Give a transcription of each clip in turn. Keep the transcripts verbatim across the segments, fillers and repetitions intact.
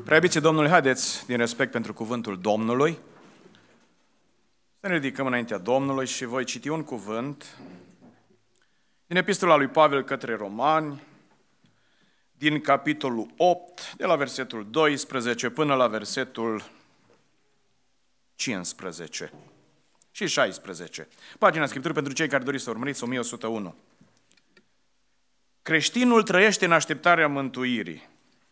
Preiubiții Domnului, haideți, din respect pentru cuvântul Domnului, să ne ridicăm înaintea Domnului și voi citi un cuvânt din Epistola lui Pavel către Romani, din capitolul opt, de la versetul doisprezece până la versetul cincisprezece și șaisprezece. Pagina Scripturii pentru cei care doriți să urmăriți, o mie o sută unu. Creștinul trăiește în așteptarea mântuirii.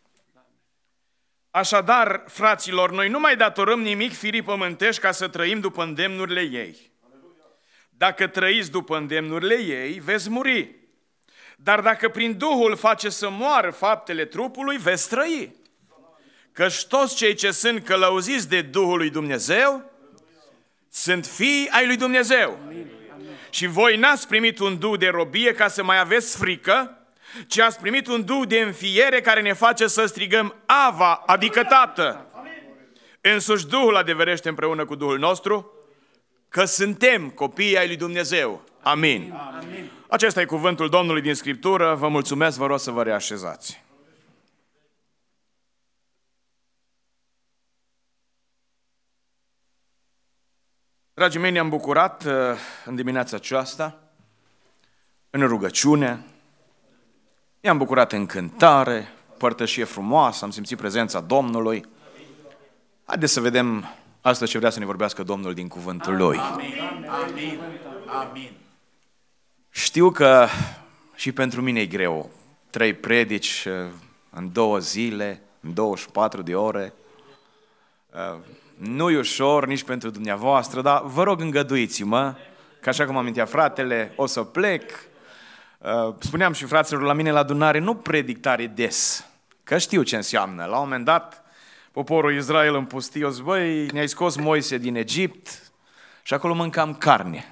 Așadar, fraților, noi nu mai datorăm nimic firii pământești ca să trăim după îndemnurile ei. Dacă trăiți după îndemnurile ei, veți muri. Dar dacă prin Duhul face să moară faptele trupului, veți trăi. Căci toți cei ce sunt călăuziți de Duhul lui Dumnezeu sunt fii ai lui Dumnezeu. Și voi n-ați primit un duh de robie ca să mai aveți frică, ci ați primit un duh de înfiere care ne face să strigăm Ava, adică Tată. Însuși Duhul adeverește împreună cu Duhul nostru că suntem copiii ai lui Dumnezeu. Amin. Amin. Acesta e cuvântul Domnului din Scriptură. Vă mulțumesc, vă rog să vă reașezați. Dragii mei, ne-am bucurat în dimineața aceasta, în rugăciune, ne-am bucurat în cântare, părtășie frumoasă, am simțit prezența Domnului. Haideți să vedem astăzi ce vrea să ne vorbească Domnul din cuvântul Lui. Amin. Amin. Amin. Știu că și pentru mine e greu. Trei predici în două zile, în douăzeci și patru de ore. Nu e ușor nici pentru dumneavoastră, dar vă rog îngăduiți-mă, că așa cum amintea fratele, o să plec. Spuneam și fraților la mine la adunare, nu predic tare des, că știu ce înseamnă. La un moment dat, poporul Israel în pustie, o zi, băi, ne-ai scos Moise din Egipt și acolo mâncam carne.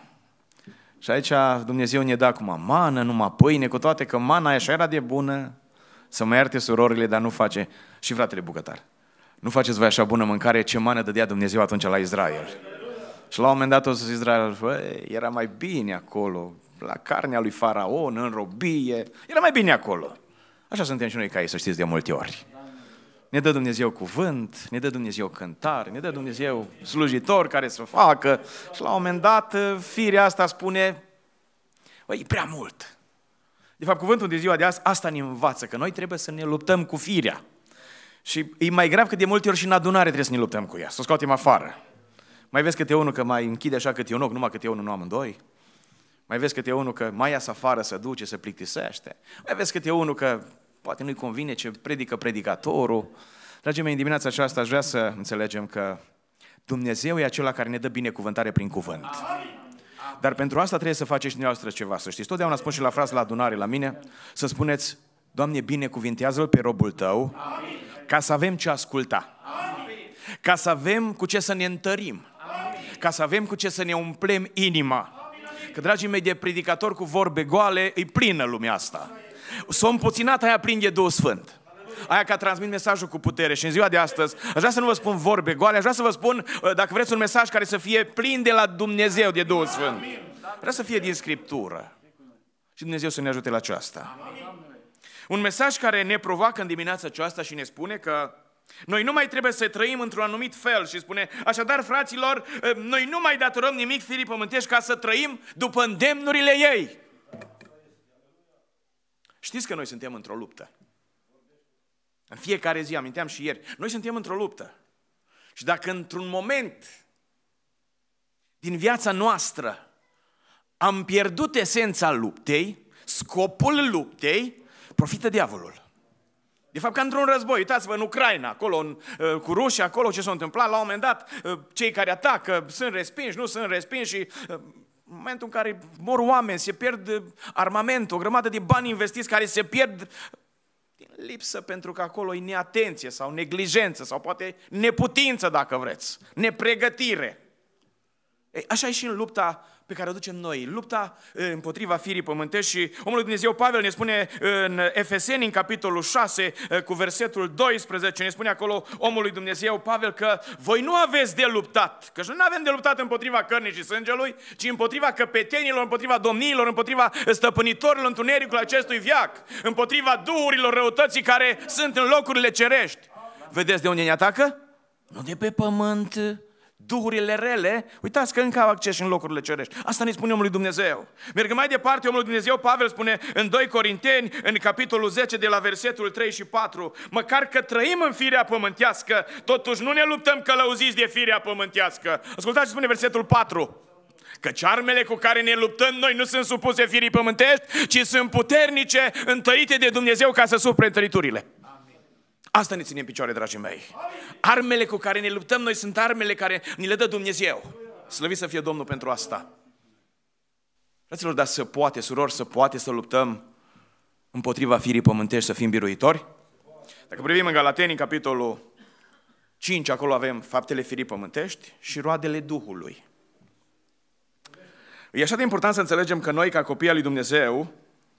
Și aici Dumnezeu ne-a dat acum mană, numai pâine, cu toate că mana așa era de bună, să mă ierte surorile, dar nu face, și fratele bucătar, nu faceți voi așa bună mâncare ce mană dădea Dumnezeu atunci la Israel. Și la un moment dat o să Israel, băi, era mai bine acolo, la carnea lui Faraon, în robie, era mai bine acolo. Așa suntem și noi ca ei, să știți, de multe ori. Ne dă Dumnezeu cuvânt, ne dă Dumnezeu cântare, ne dă Dumnezeu slujitor care să facă și la un moment dat firea asta spune, băi, e prea mult. De fapt, cuvântul de ziua de azi, asta ne învață, că noi trebuie să ne luptăm cu firea. Și e mai grav că de multe ori și în adunare trebuie să ne luptăm cu ea, să o scoatem afară. Mai vezi câte unul că mai închide așa câte un ochi, numai câte unul nu amândoi. Mai vezi câte unul că mai iasă afară să duce, să plictisește. Mai vezi câte unul că poate nu-i convine ce predică predicatorul. Dragii mei, în dimineața aceasta aș vrea să înțelegem că Dumnezeu e acela care ne dă binecuvântare prin cuvânt. Dar pentru asta trebuie să faceți și dumneavoastră ceva, să știți. Totdeauna spun și la frați la adunare la mine, să spuneți, Doamne, binecuvintează-L pe robul Tău, ca să avem ce asculta, ca să avem cu ce să ne întărim, ca să avem cu ce să ne umplem inima. Că, dragii mei, de predicator cu vorbe goale, îi plină lumea asta. S-o împuținat, aia prinde Duhul Sfânt. Aia că transmit mesajul cu putere. Și în ziua de astăzi, aș vrea să nu vă spun vorbe goale, aș vrea să vă spun, dacă vreți, un mesaj care să fie plin de la Dumnezeu, de Duhul Sfânt. Vrea să fie din Scriptură. Și Dumnezeu să ne ajute la aceasta. Un mesaj care ne provoacă în dimineața aceasta și ne spune că noi nu mai trebuie să trăim într-un anumit fel și spune, așadar, fraților, noi nu mai datorăm nimic firii pământești ca să trăim după îndemnurile ei. Știți că noi suntem într-o luptă. În fiecare zi, aminteam și ieri, noi suntem într-o luptă. Și dacă într-un moment din viața noastră am pierdut esența luptei, scopul luptei, profită diavolul. De fapt, ca într-un război, uitați-vă în Ucraina, acolo, în, cu rușii, acolo ce s-a întâmplat, la un moment dat, cei care atacă sunt respinși, nu sunt respinși și în momentul în care mor oameni, se pierd armamentul, o grămadă de bani investiți care se pierd din lipsă pentru că acolo e neatenție sau neglijență sau poate neputință, dacă vreți, nepregătire. Ei, așa e și în lupta pe care o ducem noi, lupta împotriva firii pământești. Și omul lui Dumnezeu Pavel ne spune în Efeseni, în capitolul șase, cu versetul doisprezece, ne spune acolo omul lui Dumnezeu Pavel că voi nu aveți de luptat, că noi nu avem de luptat împotriva cărnii și sângelui, ci împotriva căpetenilor, împotriva domniilor, împotriva stăpânitorilor întunericului acestui veac, împotriva duhurilor răutății care sunt în locurile cerești. Vedeți de unde ne atacă? Nu de pe pământ. Duhurile rele, uitați că încă au acces în locurile cerești. Asta ne spune omul lui Dumnezeu. Mergând mai departe, omul lui Dumnezeu, Pavel spune în doi Corinteni, în capitolul zece, de la versetul trei și patru, măcar că trăim în firea pământească, totuși nu ne luptăm călăuziți de firea pământească. Ascultați ce spune versetul patru. Căci armele cu care ne luptăm noi nu sunt supuse firii pământești, ci sunt puternice, întărite de Dumnezeu ca să supere întăriturile. Asta ne ține în picioare, dragii mei. Armele cu care ne luptăm noi sunt armele care ni le dă Dumnezeu. Slăvit să fie Domnul pentru asta. Fraților, dar să poate, surori, să poate să luptăm împotriva firii pământești, să fim biruitori? Dacă privim în Galateni, în capitolul cinci, acolo avem faptele firii pământești și roadele Duhului. E așa de important să înțelegem că noi, ca copii al lui Dumnezeu,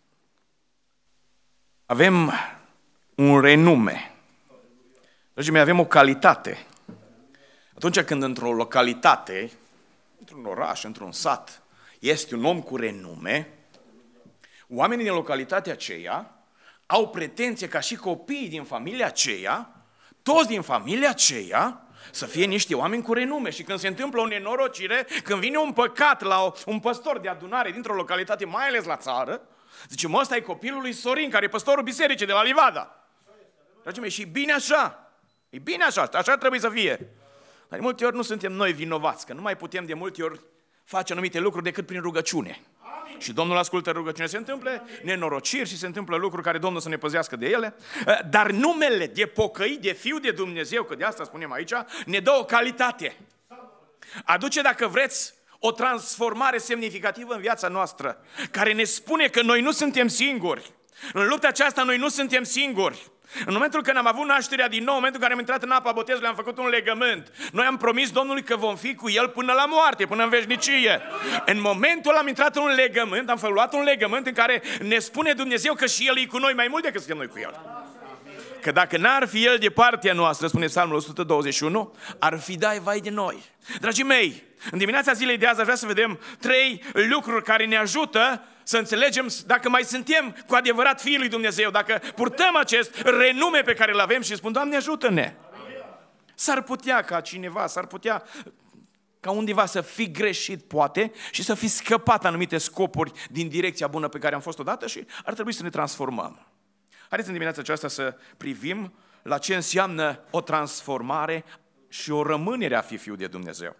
avem un renume. Dragii mei, avem o calitate. Atunci când într-o localitate, într-un oraș, într-un sat, este un om cu renume, oamenii din localitatea aceea au pretenție ca și copiii din familia aceea, toți din familia aceea, să fie niște oameni cu renume. Și când se întâmplă o nenorocire, când vine un păcat la un păstor de adunare dintr-o localitate, mai ales la țară, zice, mă, ăsta e copilul lui Sorin, care e păstorul bisericii de la Livada. Dragii mei, și bine așa. E bine așa, așa trebuie să fie. Dar de multe ori nu suntem noi vinovați, că nu mai putem de multe ori face anumite lucruri decât prin rugăciune. Amin. Și Domnul ascultă rugăciunea. Se întâmplă nenorociri și se întâmplă lucruri care Domnul să ne păzească de ele. Dar numele de pocăit, de fiu de Dumnezeu, că de asta spunem aici, ne dă o calitate. Aduce, dacă vreți, o transformare semnificativă în viața noastră, care ne spune că noi nu suntem singuri. În lupta aceasta noi nu suntem singuri. În momentul când am avut nașterea din nou, în momentul în care am intrat în apa botezului, am făcut un legământ. Noi am promis Domnului că vom fi cu El până la moarte, până în veșnicie. În momentul am intrat în un legământ, am luat un legământ în care ne spune Dumnezeu că și El e cu noi mai mult decât suntem noi cu El. Că dacă n-ar fi El de partea noastră, spune Psalmul o sută douăzeci și unu, ar fi dai vai de noi. Dragii mei, în dimineața zilei de azi aș vrea să vedem trei lucruri care ne ajută să înțelegem dacă mai suntem cu adevărat fiii lui Dumnezeu, dacă purtăm acest renume pe care îl avem și spun, Doamne, ajută-ne. S-ar putea ca cineva, s-ar putea ca undeva să fi greșit, poate, și să fi scăpat anumite scopuri din direcția bună pe care am fost odată și ar trebui să ne transformăm. Haideți în dimineața aceasta să privim la ce înseamnă o transformare și o rămânere a fi fiul de Dumnezeu.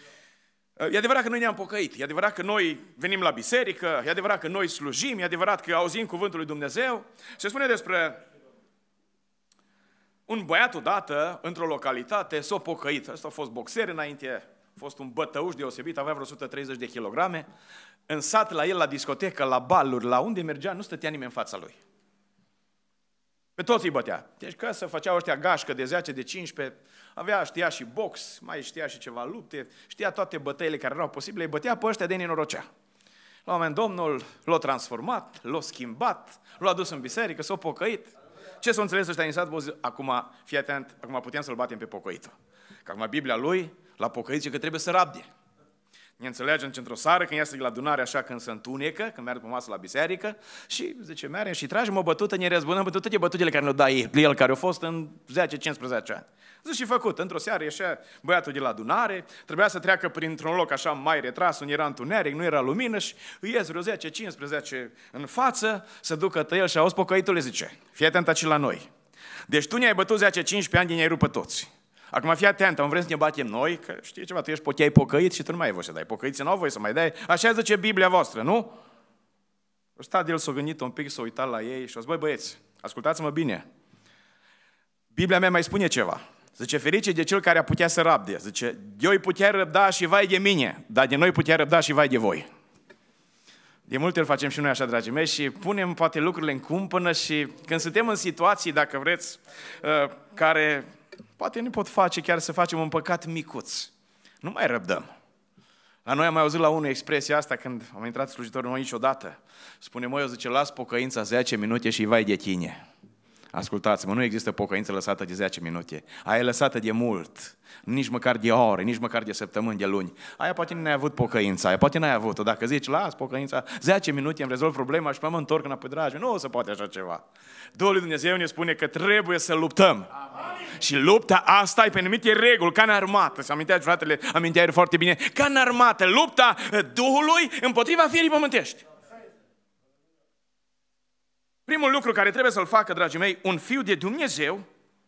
E adevărat că noi ne-am pocăit, e adevărat că noi venim la biserică, e adevărat că noi slujim, e adevărat că auzim cuvântul lui Dumnezeu. Se spune despre un băiat odată, într-o localitate, s-a pocăit. Ăsta a fost boxer înainte, a fost un bătăuș deosebit, avea vreo o sută treizeci de kilograme. În sat, la el, la discotecă, la baluri, la unde mergea, nu stătea nimeni în fața lui. Pe toți îi bătea. Deci că să făceau ăștia gașcă de zece, de cincisprezece, avea, știa și box, mai știa și ceva lupte, știa toate bătăile care erau posibile, îi bătea pe ăștia de nenorocea. La un moment Domnul l-a transformat, l-a schimbat, l-a adus în biserică, s-a pocăit. Ce s-a înțeles ăștia din sat? Bă, acum, fii atent, acum putem să-l batem pe pocăitul. Că acum Biblia lui, la pocăit, zice că trebuie să rabde. Ne înțelegem ce într-o seară, când iasă de la adunare așa, când se întunecă, când merg pe masă la biserică și zice, mergem și tragem o bătută, ne răzbunăm pe toate bătutele care le-au dat el, care au fost în zece cincisprezece ani. Zice și făcut, într-o seară ieșea băiatul de la adunare, trebuia să treacă printr-un loc așa mai retras, unde era întuneric, nu era lumină și îi ies vreo zece cincisprezece în față, să ducă pe el și auzi pocăitul, le zice, fii atent aici la noi. Deci tu ne-ai bătut zece cincisprezece ani, ne-ai rupt pe toți. Acum fii atent, am vrem să ne batem noi, că știi ceva, tu ești pocheai pocăit și tu nu mai ai voie să dai. Pocăiții nu au voie să mai dai. Așa zice Biblia voastră, nu? O stat de el, s-a gândit un pic, s-a uitat la ei și a zis, băi băieți, ascultați-mă bine. Biblia mea mai spune ceva. Zice, ferice de cel care a putea să rabde. Zice, eu îi putea răbda și vai de mine, dar de noi putea răbda și vai de voi. De multe ori facem și noi așa, dragii mei, și punem poate lucrurile în cumpănă și când suntem în situații, dacă vreți, care poate ne pot face chiar să facem un păcat micuț, nu mai răbdăm. La noi am mai auzit la unul expresia asta când am intrat slujitorul noi niciodată. Spune, măi, eu zice, las pocăința zece minute și vai de tine. Ascultați-mă, nu există pocăință lăsată de zece minute. Aia e lăsată de mult, nici măcar de ore, nici măcar de săptămâni, de luni. Aia poate nu ai avut pocăința, aia poate n-ai avut-o. Dacă zici, las pocăința, zece minute îmi rezolv problema și mă întorc înapoi, dragi, nu o să poate așa ceva. Duhul lui Dumnezeu ne spune că trebuie să luptăm. Amin. Și lupta asta e pe anumite reguli, ca în armată. Se amintea fratele, amintea el foarte bine. Ca în armată, lupta Duhului împotriva firii pământești. Primul lucru care trebuie să-l facă, dragii mei, un fiu de Dumnezeu,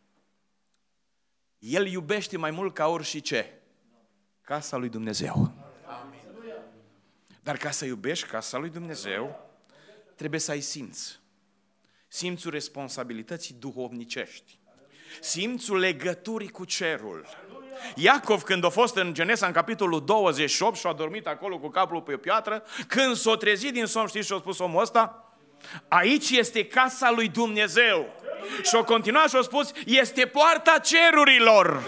el iubește mai mult ca orice casa lui Dumnezeu. Dar ca să iubești casa lui Dumnezeu, trebuie să ai simț. Simțul responsabilității duhovnicești. Simțul legăturii cu cerul. Iacov, când a fost în Genesa, în capitolul douăzeci și opt, și a dormit acolo cu capul pe o piatră, când s-a trezit din somn, știți ce a spus omul ăsta? Aici este casa lui Dumnezeu. Și a continuat și a spus, este poarta cerurilor.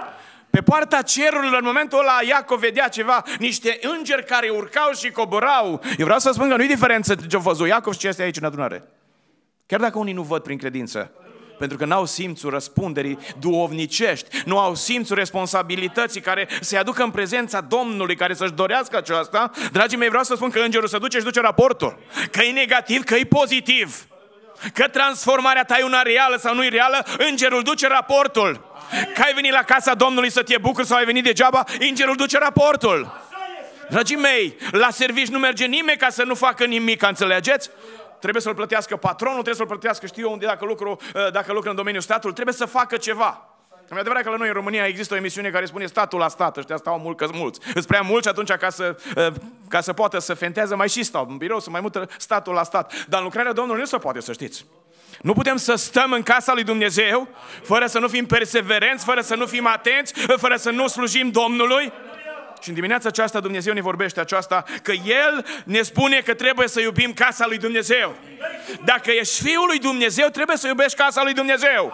Pe poarta cerurilor, în momentul ăla, Iacov vedea ceva, niște îngeri care urcau și coborau. Eu vreau să spun că nu-i diferență ce a văzut Iacov și ce este aici în adunare. Chiar dacă unii nu văd prin credință. Pentru că n-au simțul răspunderii duhovnicești, nu au simțul responsabilității care să-i aducă în prezența Domnului, care să-și dorească aceasta. Dragii mei, vreau să spun că îngerul se duce și duce raportul. Că e negativ, că e pozitiv. Că transformarea ta e una reală sau nu e reală, îngerul duce raportul. Că ai venit la casa Domnului să te bucuri sau ai venit degeaba, îngerul duce raportul. Dragii mei, la servici nu merge nimeni ca să nu facă nimic, înțelegeți? Trebuie să-l plătească patronul, trebuie să-l plătească, știu eu unde, dacă lucru, dacă lucră în domeniul statului, trebuie să facă ceva. E adevărat că la noi în România există o emisiune care spune statul la stat, ăștia stau mult că mulți. Îți prea mulți și atunci ca să, ca să poată să fentează mai și stau în birou, să mai mută statul la stat. Dar în lucrarea Domnului nu se poate, să știți. Nu putem să stăm în casa lui Dumnezeu fără să nu fim perseverenți, fără să nu fim atenți, fără să nu slujim Domnului. Și în dimineața aceasta Dumnezeu ne vorbește aceasta, că El ne spune că trebuie să iubim casa lui Dumnezeu. Dacă ești Fiul lui Dumnezeu, trebuie să iubești casa lui Dumnezeu.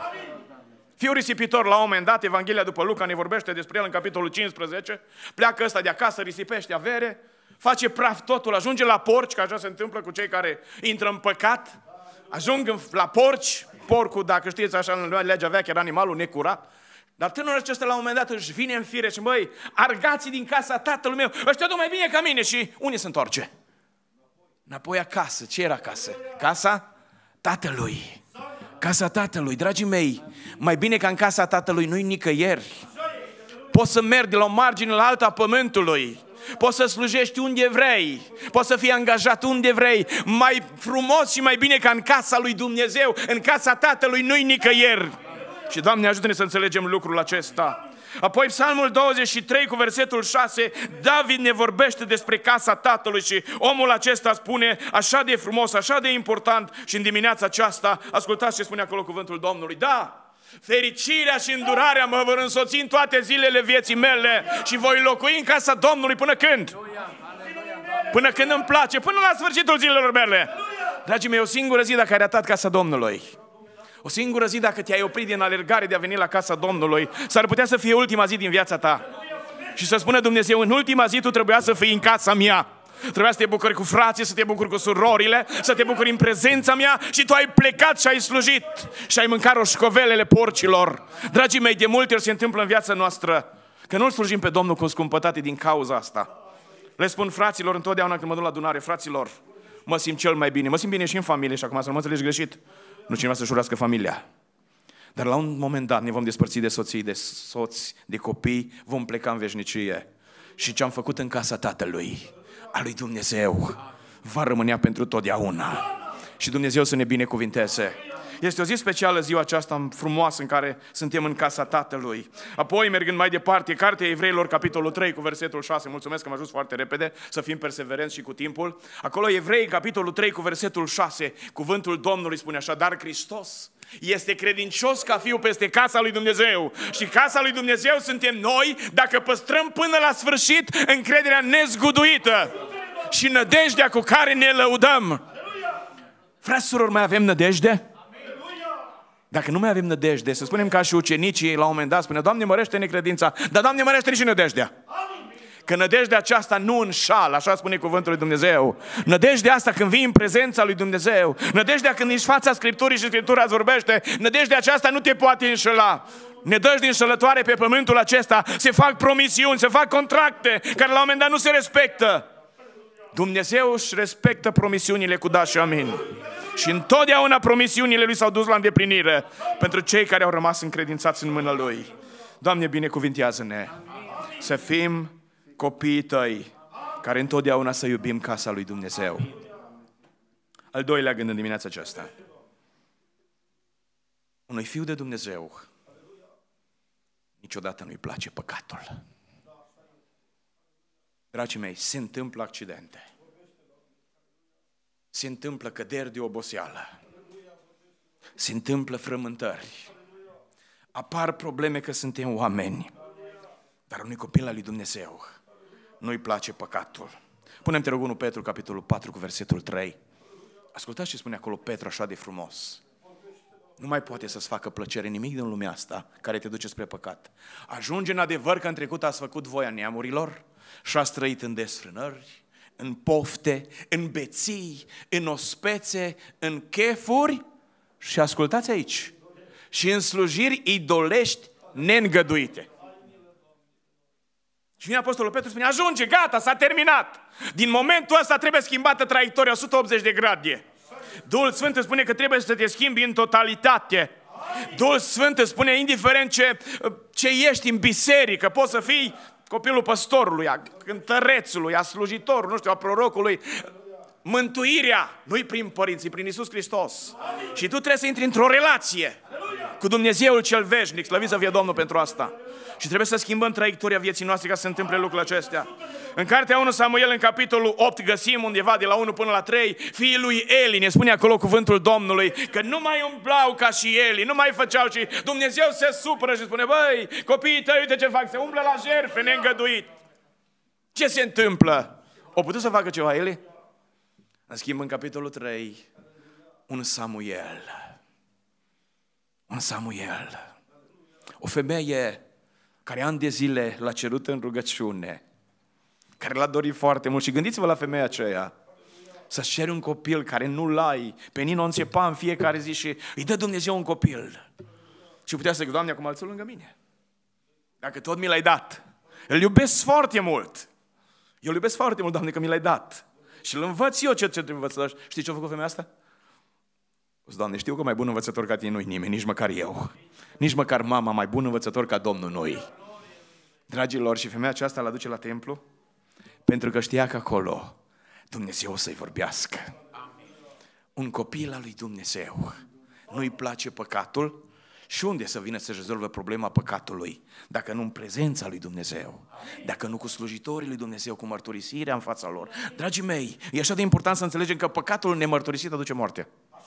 Fiul risipitor, la un moment dat, Evanghelia după Luca ne vorbește despre el în capitolul cincisprezece, pleacă ăsta de acasă, risipește avere, face praf totul, ajunge la porci, că așa se întâmplă cu cei care intră în păcat, ajung la porci, porcul, dacă știți așa, în legea veche, era animalul necurat. Dar tânărul acesta la un moment dat își vine în fire și băi, argații din casa tatălui meu, ăștia duc mai bine ca mine și unde se întoarce? Înapoi acasă. Ce era acasă? Casa tatălui. Casa tatălui. Dragii mei, mai bine ca în casa tatălui nu-i nicăieri. Poți să mergi de la o margine la alta a pământului. Poți să slujești unde vrei. Poți să fii angajat unde vrei. Mai frumos și mai bine ca în casa lui Dumnezeu. În casa tatălui nu-i nicăieri. Și Doamne, ajută-ne să înțelegem lucrul acesta. Apoi Psalmul douăzeci și trei cu versetul șase, David ne vorbește despre casa Tatălui și omul acesta spune așa de frumos, așa de important și în dimineața aceasta, ascultați ce spune acolo cuvântul Domnului. Da, fericirea și îndurarea mă vor însoți în toate zilele vieții mele și voi locui în casa Domnului până când? Până când îmi place, până la sfârșitul zilelor mele. Dragii mei, o singură zi dacă ai ratat casa Domnului, o singură zi dacă te-ai oprit din alergare de a veni la casa Domnului, s-ar putea să fie ultima zi din viața ta. Și să spună Dumnezeu, în ultima zi tu trebuia să fii în casa mea. Trebuia să te bucuri cu frații, să te bucuri cu surorile, să te bucuri în prezența mea și tu ai plecat și ai slujit și ai mâncat roșcovelele porcilor. Dragii mei, de multe ori se întâmplă în viața noastră că nu-L slujim pe Domnul cu scumpătate din cauza asta. Le spun fraților întotdeauna când mă duc la adunare, fraților, mă simt cel mai bine, mă simt bine și în familie și acum să nu mă înțelegi greșit. Nu cineva să-și urească familia. Dar la un moment dat ne vom despărți de soții, de soți, de copii, vom pleca în veșnicie. Și ce am făcut în casa Tatălui, a lui Dumnezeu, va rămânea pentru totdeauna. Și Dumnezeu să ne binecuvinteze. Este o zi specială, ziua aceasta frumoasă în care suntem în casa Tatălui. Apoi, mergând mai departe, Cartea Evreilor, capitolul trei, cu versetul șase. Mulțumesc că am ajuns foarte repede, să fim perseverenți și cu timpul. Acolo, Evrei, capitolul trei, cu versetul șase, cuvântul Domnului spune așa, dar Hristos este credincios ca fiu peste casa lui Dumnezeu. Și casa lui Dumnezeu suntem noi dacă păstrăm până la sfârșit încrederea nezguduită și nădejdea cu care ne lăudăm. Frați, surori, mai avem nădejde? Dacă nu mai avem nădejde, să spunem ca și ucenicii la un moment dat, spune, Doamne, mărește-ne credința, dar Doamne, mărește-ne și nădejdea. Că nădejdea aceasta nu înșală, așa spune cuvântul lui Dumnezeu. Nădejdea asta când vii în prezența lui Dumnezeu, nădejdea când ești fața Scripturii și Scriptura îți vorbește, nădejdea aceasta nu te poate înșela. Nădejde înșelătoare pe pământul acesta, se fac promisiuni, se fac contracte, care la un moment dat nu se respectă. Dumnezeu își respectă promisiunile cu da și amin. Și întotdeauna promisiunile Lui s-au dus la îndeplinire pentru cei care au rămas încredințați în mâna Lui. Doamne, binecuvintează-ne să fim copiii Tăi, care întotdeauna să iubim casa Lui Dumnezeu. Al doilea gând în dimineața aceasta. Unui fiu de Dumnezeu niciodată nu-i place păcatul. Dragii mei, se întâmplă accidente. Se întâmplă căderi de oboseală. Se întâmplă frământări. Apar probleme că suntem oameni. Dar unui copil al lui Dumnezeu nu-i place păcatul. Punem-te rog unu Petru, capitolul patru, cu versetul trei. Ascultați ce spune acolo Petru așa de frumos. Nu mai poate să-ți facă plăcere nimic din lumea asta care te duce spre păcat. Ajunge în adevăr că în trecut ați făcut voia neamurilor și ați trăit în desfrânări, în pofte, în beții, în ospețe, în chefuri și ascultați aici, și în slujiri idolești neîngăduite. Și vine Apostolul Petru și spune, ajunge, gata, s-a terminat. Din momentul ăsta trebuie schimbată traiectoria o sută optzeci de grade. Duhul Sfânt îți spune că trebuie să te schimbi în totalitate. Duhul Sfânt îți spune, indiferent ce, ce ești în biserică, poți să fii copilul păstorului, a cântărețului, a slujitorului, nu știu, a prorocului. Mântuirea nu-i prin părinții, prin Iisus Hristos. Și tu trebuie să intri într-o relație cu Dumnezeul cel veșnic. Slăvit să fie Domnul pentru asta. Și trebuie să schimbăm traiectoria vieții noastre ca să se întâmple lucrurile acestea. În cartea unu Samuel, în capitolul opt, găsim undeva de la unu până la trei, fiii lui Eli, ne spune acolo cuvântul Domnului, că nu mai umblau ca și Eli, nu mai făceau și Dumnezeu se supără și spune, băi, copiii tăi, uite ce fac, se umblă la jertfe neîngăduit. Ce se întâmplă? O putut să facă ceva Eli? În schimb, în capitolul trei, un Samuel. Un Samuel. O femeie care ani de zile l-a cerut în rugăciune, care l-a dorit foarte mult. Și gândiți-vă la femeia aceea, să-ți ceri un copil care nu-l ai, pe Nino înțepa în fiecare zi și îi dă Dumnezeu un copil. Și putea să zic, Doamne, acum alții lângă mine. Dacă tot mi l-ai dat, îl iubesc foarte mult. Eu îl iubesc foarte mult, Doamne, că mi l-ai dat. Și îl învăț eu ce trebuie învățat. Știi ce a făcut femeia asta? Doamne, știu că mai bun învățător ca tine nu-i nimeni, nici măcar eu. Nici măcar mama mai bun învățător ca Domnul nu-i. Dragilor, și femeia aceasta l-a duce la templu pentru că știa că acolo Dumnezeu o să-i vorbească. Un copil al lui Dumnezeu nu-i place păcatul și unde să vină să rezolve problema păcatului? Dacă nu în prezența lui Dumnezeu, dacă nu cu slujitorii lui Dumnezeu, cu mărturisirea în fața lor. Dragii mei, e așa de important să înțelegem că păcatul nemărturisit aduce moarte.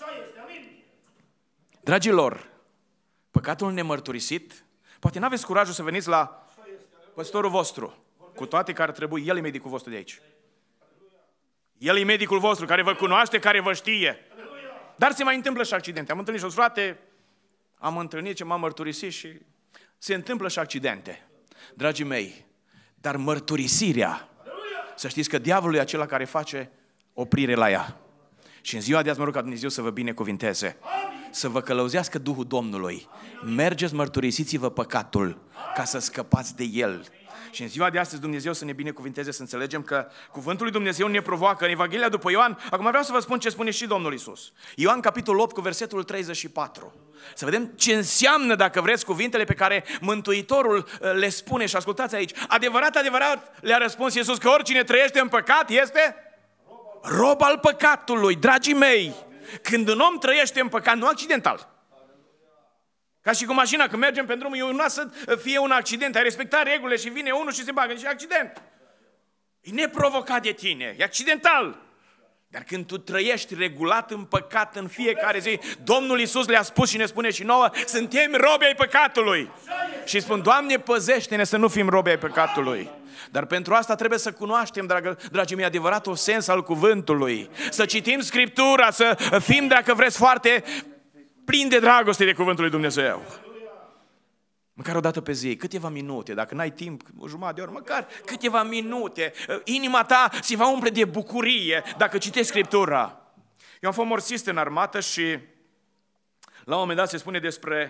Dragilor, păcatul nemărturisit, poate n-aveți curajul să veniți la păstorul vostru, cu toate că ar trebui, el e medicul vostru de aici. El e medicul vostru, care vă cunoaște, care vă știe. Dar se mai întâmplă și accidente. Am întâlnit și o frate, am întâlnit ce m-am mărturisit și se întâmplă și accidente. Dragii mei, dar mărturisirea, să știți că diavolul e acela care face oprire la ea. Și în ziua de azi mă rog ca Dumnezeu să vă binecuvinteze, să vă călăuzească Duhul Domnului. Mergeți, mărturisiți-vă păcatul ca să scăpați de el. Și în ziua de astăzi Dumnezeu să ne binecuvinteze, să înțelegem că cuvântul lui Dumnezeu ne provoacă în Evanghelia după Ioan. Acum vreau să vă spun ce spune și Domnul Iisus. Ioan, capitolul opt, cu versetul treizeci și patru. Să vedem ce înseamnă, dacă vreți, cuvintele pe care Mântuitorul le spune. Și ascultați aici. Adevărat, adevărat, le-a răspuns Iisus că oricine trăiește în păcat este rob al păcatului. Dragii mei, când un om trăiește în păcat, nu accidental. Ca și cu mașina, când mergem pe drum, e una să fie un accident, ai respectat regulile și vine unul și se bagă, și accident. E neprovocat de tine, e accidental. Dar când tu trăiești regulat în păcat în fiecare zi, Domnul Iisus le-a spus și ne spune și nouă, suntem robi ai păcatului. Și spun, Doamne, păzește-ne să nu fim robi ai păcatului. Dar pentru asta trebuie să cunoaștem, dragă, dragii mei, adevăratul sens al cuvântului. Să citim Scriptura, să fim, dacă vreți, foarte plini de dragoste de cuvântul lui Dumnezeu. Măcar o dată pe zi, câteva minute, dacă n-ai timp, o jumătate de oră, măcar câteva minute, inima ta se va umple de bucurie dacă citești Scriptura. Eu am fost morsist în armată și la un moment dat se spune despre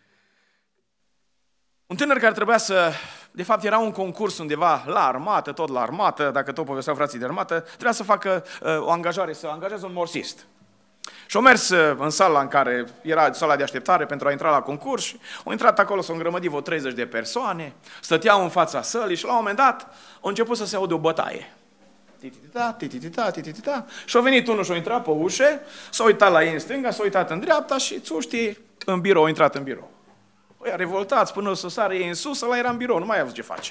un tânăr care trebuia să, de fapt era un concurs undeva la armată, tot la armată, dacă tot povesteau frații de armată, trebuia să facă uh, o angajare, să angajeze un morsist. Și-au mers în sala în care era sala de așteptare pentru a intra la concurs și au intrat acolo, s-au îngrămădit vreo treizeci de persoane, stăteau în fața sălii și la un moment dat au început să se audă o bătaie. Tititita, tititita, tititita. Și-a venit unul și-a intrat pe ușe, s-a uitat la ei în stânga, s-a uitat în dreapta și țuștii în birou, au intrat în birou. Păi a revoltați până să sară ei în sus, ăla era în birou, nu mai avut ce face.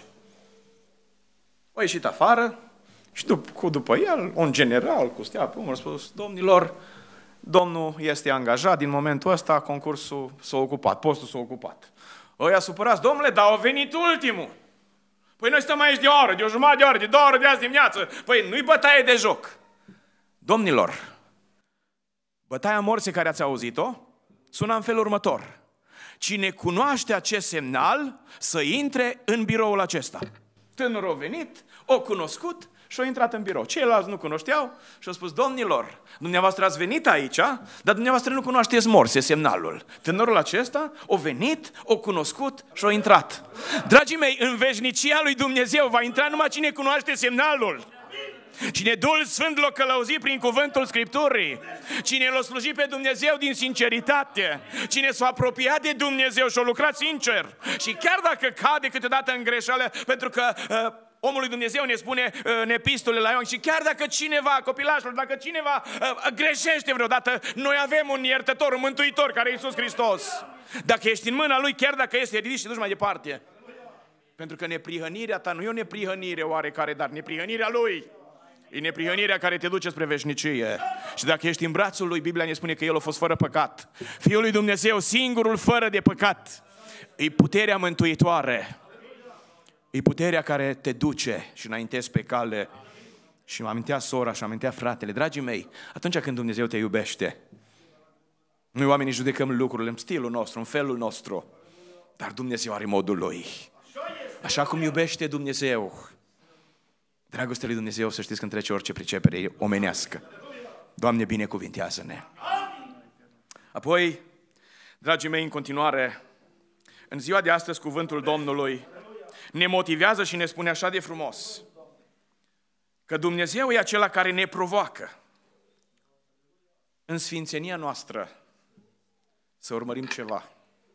Au ieșit afară și după, cu după el, un general cu stea pe umăr, a spus, domnilor, domnul este angajat, din momentul ăsta concursul s-a ocupat, postul s-a ocupat. Ăia supărați, domnule, dar a venit ultimul. Păi noi stăm aici de o oră, de o jumătate de oră, de două ore de azi dimineață. Păi nu-i bătaie de joc. Domnilor, bătaia morții care ați auzit-o sună în felul următor. Cine cunoaște acest semnal să intre în biroul acesta. Tânărul a venit, o cunoscut și a intrat în birou. Ceilalți nu cunoșteau și au spus, domnilor, dumneavoastră ați venit aici, dar dumneavoastră nu cunoașteți morse, semnalul. Tânărul acesta a venit, o cunoscut și a intrat. Dragii mei, în veșnicia lui Dumnezeu va intra numai cine cunoaște semnalul. Cine Duhul Sfânt l-a călăuzit prin cuvântul Scripturii, cine l-a slujit pe Dumnezeu din sinceritate, cine s-a apropiat de Dumnezeu și a lucrat sincer și chiar dacă cade câteodată în greșeală, pentru că uh, omul lui Dumnezeu ne spune uh, în epistole la Ioan, și chiar dacă cineva, copilașul, dacă cineva uh, greșește vreodată, noi avem un iertător, un mântuitor care e Iisus Hristos. Dacă ești în mâna Lui, chiar dacă este ridici și duci mai departe. Pentru că neprihănirea ta nu e o neprihănire oarecare, dar neprihănirea Lui. E neprihănirea care te duce spre veșnicie. Și dacă ești în brațul Lui, Biblia ne spune că El a fost fără păcat. Fiul lui Dumnezeu, singurul fără de păcat. E puterea mântuitoare. E puterea care te duce și înaintezi pe cale. Și mă amintea sora și mă amintea fratele. Dragii mei, atunci când Dumnezeu te iubește, noi oamenii judecăm lucrurile în stilul nostru, în felul nostru. Dar Dumnezeu are modul Lui. Așa cum iubește Dumnezeu, dragostea lui Dumnezeu, să știți că întrece orice pricepere omenească. Doamne, binecuvintează-ne! Apoi, dragii mei, în continuare, în ziua de astăzi, cuvântul Domnului ne motivează și ne spune așa de frumos că Dumnezeu e acela care ne provoacă în sfințenia noastră să urmărim ceva.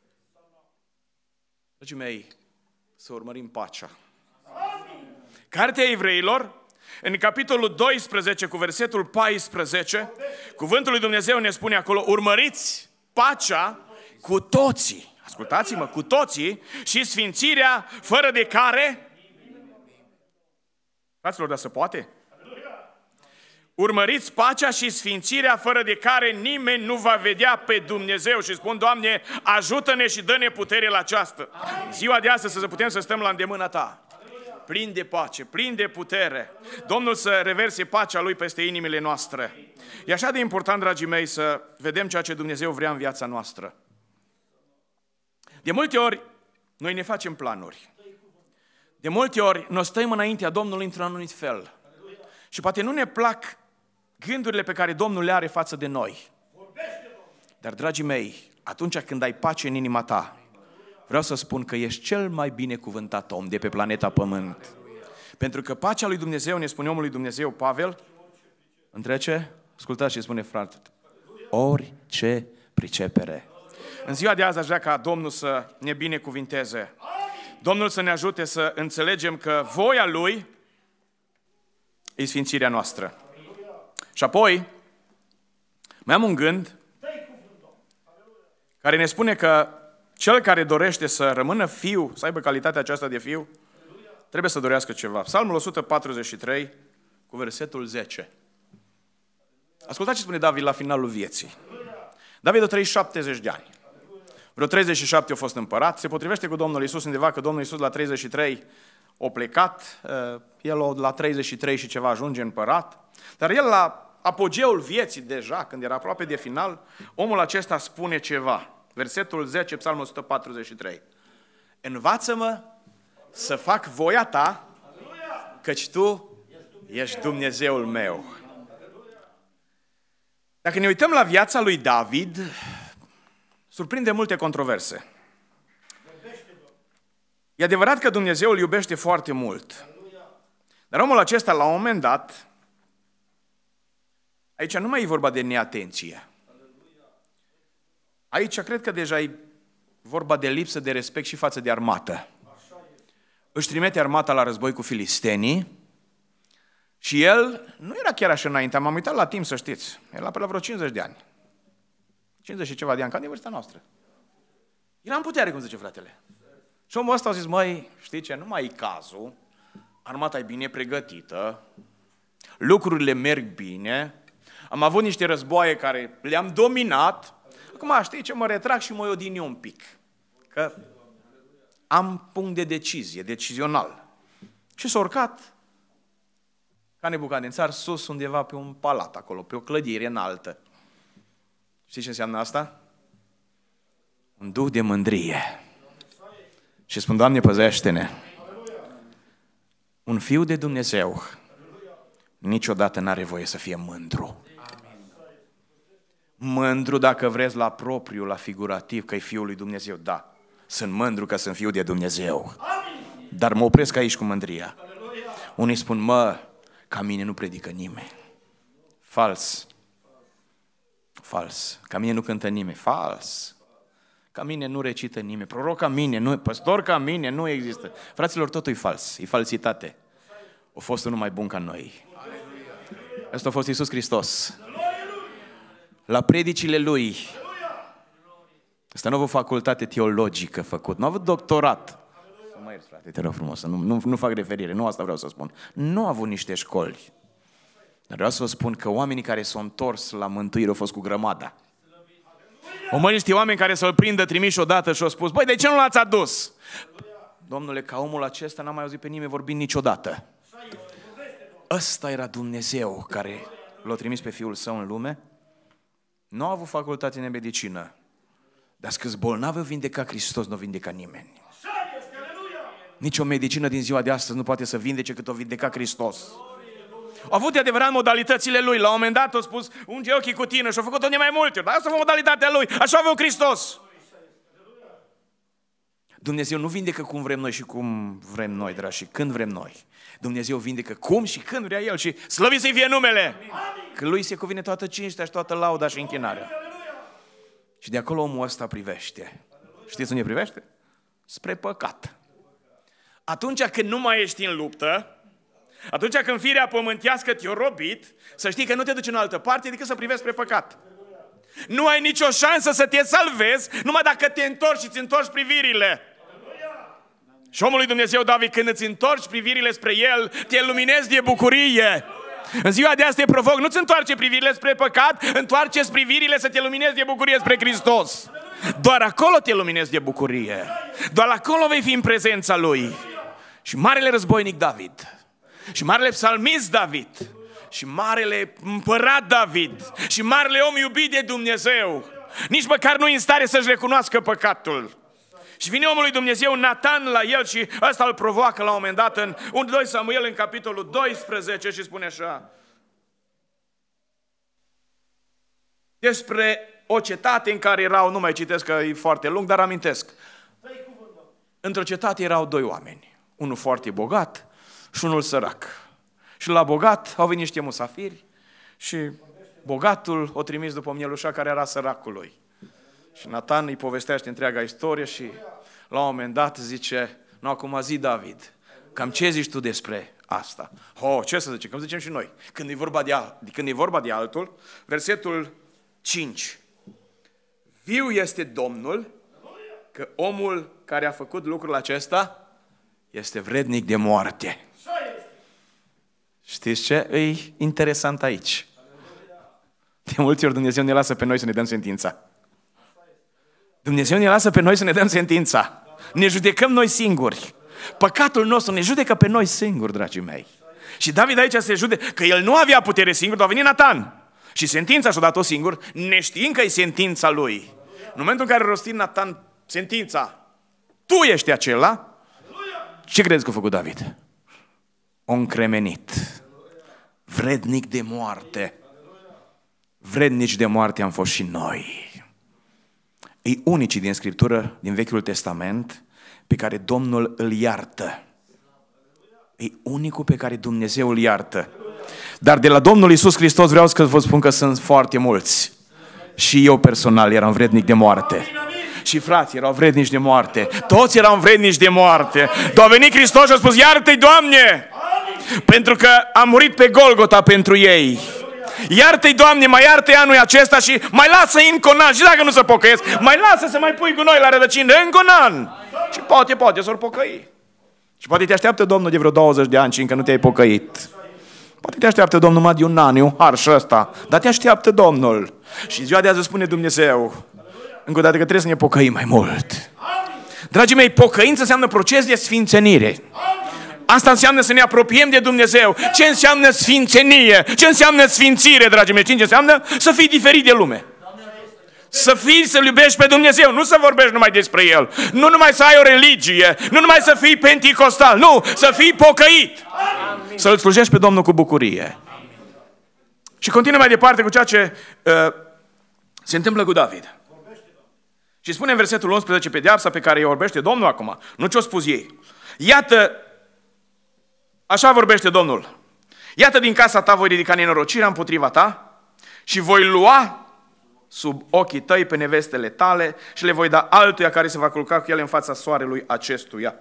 Dragii mei, să urmărim pacea. Cartea Evreilor, în capitolul doisprezece, cu versetul paisprezece, cuvântul lui Dumnezeu ne spune acolo, urmăriți pacea cu toții, ascultați-mă, cu toții și sfințirea fără de care, fraților, dar se poate? Urmăriți pacea și sfințirea fără de care nimeni nu va vedea pe Dumnezeu. Și spun, Doamne, ajută-ne și dă-ne putere la aceasta. Ziua de astăzi să putem să stăm la îndemâna Ta. Plin de pace, plin de putere. Domnul să reverse pacea Lui peste inimile noastre. E așa de important, dragii mei, să vedem ceea ce Dumnezeu vrea în viața noastră. De multe ori, noi ne facem planuri. De multe ori, noi stăm înaintea Domnului într-un anumit fel. Și poate nu ne plac gândurile pe care Domnul le are față de noi. Dar, dragii mei, atunci când ai pace în inima ta, vreau să spun că ești cel mai binecuvântat om de pe planeta Pământ. Pentru că pacea lui Dumnezeu, ne spune omul lui Dumnezeu, Pavel, întrece, ascultați și spune, frate, orice pricepere. În ziua de azi aș vrea ca Domnul să ne binecuvinteze. Domnul să ne ajute să înțelegem că voia Lui e sfințirea noastră. Și apoi, mai am un gând care ne spune că cel care dorește să rămână fiu, să aibă calitatea aceasta de fiu, trebuie să dorească ceva. Psalmul o sută patruzeci și trei, cu versetul zece. Ascultați ce spune David la finalul vieții. David a trăit șaptezeci de ani. Vreo treizeci și șapte a fost împărat. Se potrivește cu Domnul Iisus undeva că Domnul Iisus la treizeci și trei a plecat. El la treizeci și trei și ceva ajunge împărat. Dar el la apogeul vieții deja, când era aproape de final, omul acesta spune ceva. Versetul zece, Psalmul o sută patruzeci și trei. Învață-mă să fac voia ta, căci tu ești Dumnezeul meu. Dacă ne uităm la viața lui David, surprinde multe controverse. E adevărat că Dumnezeu îl iubește foarte mult. Dar omul acesta, la un moment dat, aici nu mai e vorba de neatenție. Aici cred că deja e vorba de lipsă de respect și față de armată. Își trimite armata la război cu filistenii și el nu era chiar așa înainte, m-am uitat la timp să știți, el a pe la vreo cincizeci de ani. cincizeci și ceva de ani, cam de vârsta noastră. Era în putere, cum zice fratele. Și omul ăsta a zis, măi, știi ce, nu mai e cazul, armata e bine pregătită, lucrurile merg bine, am avut niște războaie care le-am dominat, acum știi ce, mă retrag și mă odin eu un pic, că am punct de decizie, decizional. Și s-a urcat ca Nebucanețar sus undeva pe un palat acolo, pe o clădire înaltă. Știi ce înseamnă asta? Un duh de mândrie. Și spun, Doamne, păzește-ne. Un fiu de Dumnezeu niciodată n-are voie să fie mândru. Mândru, dacă vreți, la propriu, la figurativ, că e Fiul lui Dumnezeu, da. Sunt mândru că sunt Fiul de Dumnezeu. Dar mă opresc aici cu mândria. Unii spun, mă, ca mine nu predică nimeni. Fals. Fals. Ca mine nu cântă nimeni. Fals. Ca mine nu recită nimeni. Proroc ca mine, nu, păstor ca mine, nu există. Fraților, totul e fals. E falsitate. A fost unul mai bun ca noi. Ăsta a fost Iisus Hristos. La predicile Lui. Ăsta nu a avut facultate teologică făcut. Nu a avut doctorat. Să mă ierți, frate, te rog frumos. Nu, nu, nu fac referire. Nu asta vreau să spun. Nu a avut niște școli. Dar vreau să vă spun că oamenii care s-au întors la mântuire au fost cu grămada. O mă niște oameni care să-l prindă trimiși odată și au spus, băi, de ce nu l-ați adus? Domnule, ca omul acesta n-am mai auzit pe nimeni vorbind niciodată. Ăsta era Dumnezeu care l-a trimis pe Fiul Său în lume. Nu a avut facultate în medicină. Dar câți bolnavi o vindeca Hristos, nu o vindeca nimeni. Nici o medicină din ziua de astăzi nu poate să vindece cât o vindeca Hristos. Au avut de adevărat modalitățile Lui. La un moment dat a spus, unge ochii cu tine și a făcut-o de mai multe ori. Dar asta a fost modalitatea Lui. Așa avea Hristos. Dumnezeu nu vindecă cum vrem noi și cum vrem noi, dragi, și când vrem noi. Dumnezeu vindecă cum și când vrea El și slăvit să-i fie numele. Că Lui se cuvine toată cinstea și toată lauda și închinarea. Și de acolo omul ăsta privește. Știți unde privește? Spre păcat. Atunci când nu mai ești în luptă, atunci când firea pământească te-a robit, să știi că nu te duci în altă parte decât să privești spre păcat. Nu ai nicio șansă să te salvezi numai dacă te întorci și îți întorci privirile. Și omul lui Dumnezeu David, când îți întorci privirile spre El, te luminezi de bucurie. În ziua de azi te provoc, nu-ți întoarce privirile spre păcat, întoarce-ți privirile să te luminezi de bucurie spre Hristos. Doar acolo te luminezi de bucurie. Doar acolo vei fi în prezența Lui. Și marele războinic David, și marele psalmist David, și marele împărat David, și marele om iubit de Dumnezeu, nici măcar nu e în stare să-și recunoască păcatul. Și vine omul lui Dumnezeu, Natan, la el și ăsta îl provoacă la un moment dat în doi Samuel, în capitolul doisprezece, și spune așa: despre o cetate în care erau, nu mai citesc că e foarte lung, dar amintesc. Într-o cetate erau doi oameni, unul foarte bogat și unul sărac. Și la bogat au venit niște musafiri și bogatul o trimis după mielușa care era săracului. Și Natan îi povestește întreaga istorie și la un moment dat zice, nu, acum zi David, cam ce zici tu despre asta? Oh, ce să zicem? Cum zicem și noi. Când e vorba de, al, când e vorba de altul, versetul cinci. Viu este Domnul, că omul care a făcut lucrul acesta este vrednic de moarte. Știți ce? E interesant aici. De multe ori Dumnezeu ne lasă pe noi să ne dăm sentința. Dumnezeu ne lasă pe noi să ne dăm sentința. Ne judecăm noi singuri. Păcatul nostru ne judecă pe noi singuri, dragii mei. Și David aici se judecă, că el nu avea putere singur, dar a venit Natan. Și sentința și-a dat-o singur, neștiind că e sentința lui. În momentul în care rosti Natan sentința, tu ești acela, ce crezi că a făcut David? O încremenit. Vrednic de moarte. Vrednici de moarte am fost și noi. E unicii din Scriptură, din Vechiul Testament, pe care Domnul îl iartă. E unicul pe care Dumnezeu îl iartă. Dar de la Domnul Iisus Hristos vreau să vă spun că sunt foarte mulți. Și eu personal eram vrednic de moarte. Și frații erau vrednici de moarte. Toți erau vrednici de moarte. Dar a venit Hristos și a spus, iartă-i, Doamne, pentru că a murit pe Golgota pentru ei. Iartă-i, Doamne, mai iartă-i anul acesta și mai lasă-i încă un an. Și dacă nu se pocăiesc, mai lasă să mai pui cu noi la rădăcină încă un an. Și poate, poate s-or pocăi. Și poate te așteaptă Domnul de vreo douăzeci de ani și încă nu te-ai pocăit. Poate te așteaptă Domnul numai de un an, e un har și ăsta. Dar te așteaptă Domnul. Și ziua de azi spune Dumnezeu, încă o dată, că trebuie să ne pocăim mai mult. Dragii mei, pocăință înseamnă proces de sfințenire. Asta înseamnă să ne apropiem de Dumnezeu. Ce înseamnă sfințenie? Ce înseamnă sfințire, dragii mei? Ce înseamnă? Să fii diferit de lume. Să fii, să-L iubești pe Dumnezeu, nu să vorbești numai despre El. Nu numai să ai o religie, nu numai să fii penticostal, nu, să fii pocăit. Să-L slujești pe Domnul cu bucurie. Și continuă mai departe cu ceea ce uh, se întâmplă cu David. Și spune în versetul unsprezece pedeapsa pe care îi vorbește Domnul acum, nu ce-o spus ei. Iată, așa vorbește Domnul. Iată, din casa ta voi ridica nenorocirea împotriva ta și voi lua sub ochii tăi pe nevestele tale și le voi da altuia care se va culca cu ele în fața soarelui acestuia.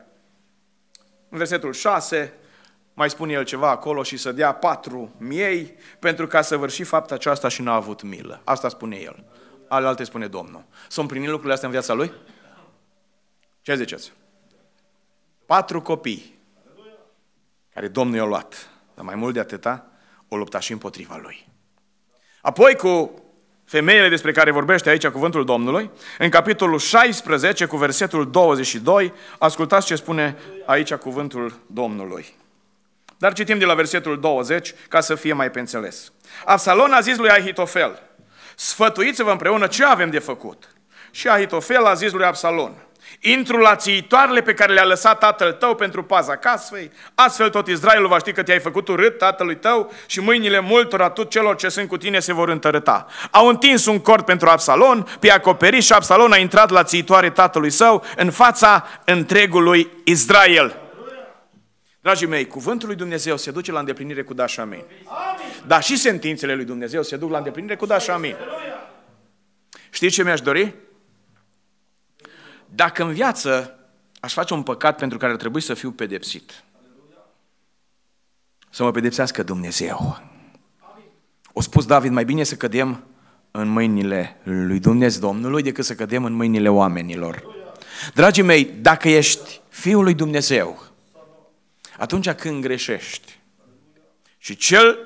În versetul șase mai spune el ceva acolo, și să dea patru miei pentru ca să vârși fapta aceasta și n-a avut milă. Asta spune el. Alalte spune Domnul. S-au împlinit lucrurile astea în viața lui? Ce ziceți? Patru copii care Domnul i-a luat. Dar mai mult de atâta, o lupta și împotriva lui. Apoi cu femeile despre care vorbește aici cuvântul Domnului, în capitolul șaisprezece cu versetul douăzeci și doi, ascultați ce spune aici cuvântul Domnului. Dar citim de la versetul douăzeci ca să fie mai pe înțeles. Absalom a zis lui Ahitofel, sfătuiți-vă împreună ce avem de făcut. Și Ahitofel a zis lui Absalom, intru la țiitoarele pe care le-a lăsat tatăl tău pentru paza casei, astfel tot Israelul va ști că te-ai făcut urât tatălui tău și mâinile multora tu celor ce sunt cu tine se vor întărâta. Au întins un cord pentru Absalom pe acoperiș și Absalom a intrat la țiitoare tatălui său în fața întregului Israel. Dragii mei, cuvântul lui Dumnezeu se duce la îndeplinire cu da și amin. Dar și sentințele lui Dumnezeu se duc la îndeplinire cu da și amin. Știți ce mi-aș dori? Dacă în viață aș face un păcat pentru care ar trebui să fiu pedepsit, să mă pedepsească Dumnezeu. O spus David, mai bine să cădem în mâinile lui Dumnezeu Domnului decât să cădem în mâinile oamenilor. Dragii mei, dacă ești Fiul lui Dumnezeu, atunci când greșești, și cel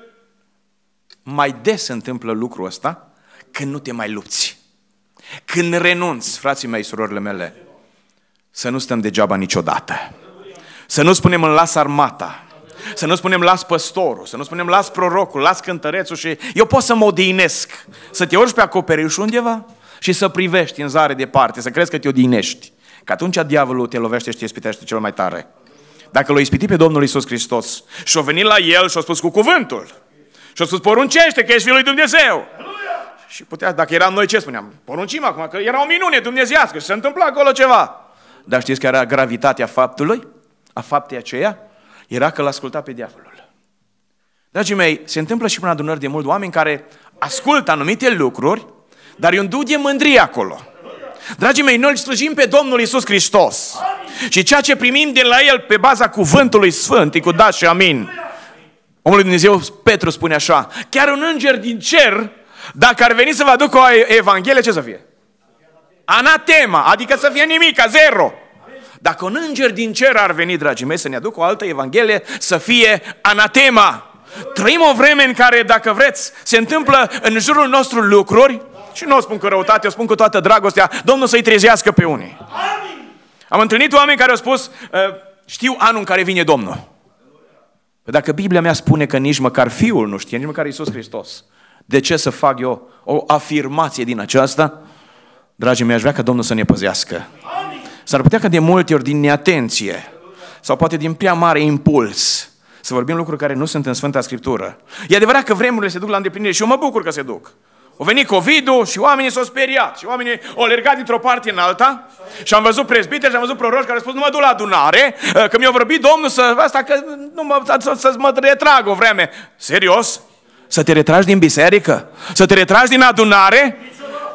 mai des se întâmplă lucrul ăsta, când nu te mai lupți. Când renunți, frații mei, surorile mele, să nu stăm degeaba niciodată. Să nu spunem îmi las armata, să nu spunem las păstorul, să nu spunem las prorocul, las cântărețul și eu pot să mă odihnesc. Să te urci pe acoperiș undeva și să privești în zare departe, să crezi că te odihnești. Că atunci diavolul te lovește și te ispitește cel mai tare. Dacă l-a ispitit pe Domnul Iisus Hristos și a venit la el și a spus cu cuvântul și a spus poruncește că ești Fiul lui Dumnezeu. Și putea, dacă eram noi, ce spuneam? Poruncim acum, că era o minune dumnezeiască și se întâmpla acolo ceva. Dar știți care era gravitatea faptului? A faptei aceea? Era că l-asculta pe diavolul. Dragii mei, se întâmplă și până adunări de mult oameni care ascultă anumite lucruri, dar e un duc de mândrie acolo. Dragii mei, noi îl slujim pe Domnul Iisus Hristos. Și ceea ce primim de la El pe baza cuvântului Sfânt, e cu da și amin. Omul lui Dumnezeu, Petru, spune așa, chiar un înger din cer, dacă ar veni să vă aducă o evanghelie, ce să fie? Anatema, adică să fie nimica, zero. Dacă un înger din cer ar veni, dragii mei, să ne aducă o altă evanghelie, să fie anatema. Trăim o vreme în care, dacă vreți, se întâmplă în jurul nostru lucruri, și nu o spun cu răutate, o spun cu toată dragostea, Domnul să-i trezească pe unii. Am întâlnit oameni care au spus, știu anul în care vine Domnul. Dacă Biblia mea spune că nici măcar Fiul nu știe, nici măcar Iisus Hristos, de ce să fac eu o afirmație din aceasta? Dragii mei, aș vrea ca Domnul să ne păzească. S-ar putea că de multe ori din neatenție sau poate din prea mare impuls să vorbim lucruri care nu sunt în Sfânta Scriptură. E adevărat că vremurile se duc la îndeplinire și eu mă bucur că se duc. A venit COVID-ul și oamenii s-au speriat și oamenii au alergat dintr-o parte în alta și am văzut prezbiteri și am văzut proroci care au spus nu mă duc la adunare, că mi-a vorbit Domnul să, asta, că nu mă, să, să mă retrag o vreme. Serios? Să te retragi din biserică? Să te retragi din adunare?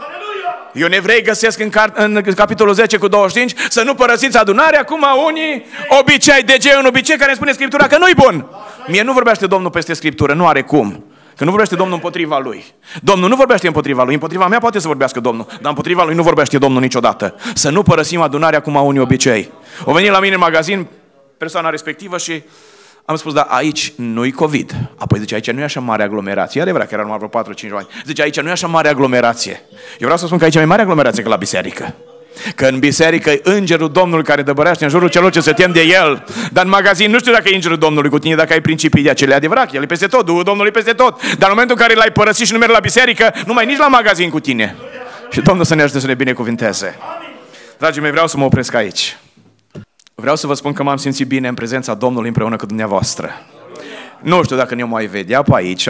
Eu evrei găsesc în, car- în capitolul zece cu douăzeci și cinci să nu părăsiți adunarea, cum a unii obicei, de ce un obicei care îmi spune Scriptura că nu-i bun. Mie nu vorbește Domnul peste Scriptură, nu are cum. Că nu vorbește Domnul împotriva lui. Domnul nu vorbește împotriva lui. Împotriva mea poate să vorbească Domnul, dar împotriva lui nu vorbește Domnul niciodată. Să nu părăsim adunarea cum a unii obicei. O venit la mine în magazin persoana respectivă și am spus, da, aici nu-i COVID. Apoi zice, aici nu e așa mare aglomerație. E adevărat că era numai vreo patru cinci ani. Zice, aici nu e așa mare aglomerație. Eu vreau să spun că aici e mai mare aglomerație că la biserică. Că în biserică e îngerul Domnului care dăbărește în jurul celor ce se tem de el. Dar în magazin nu știu dacă e îngerul Domnului cu tine, dacă ai principii de acele. Adevărat, el e peste tot, Duhul Domnului e peste tot. Dar în momentul în care l-ai părăsit și nu mergi la biserică, nu mai nici la magazin cu tine. Și Domnul să ne ajute să ne binecuvinteze. Dragii mei, vreau să mă opresc aici. Vreau să vă spun că m-am simțit bine în prezența Domnului împreună cu dumneavoastră. Nu știu dacă ne mai vedea pe aici.